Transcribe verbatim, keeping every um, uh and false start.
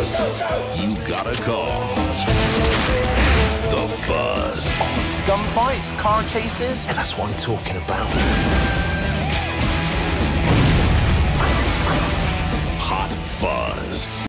You gotta call the Fuzz. Gunfights, car chases. That's what I'm talking about.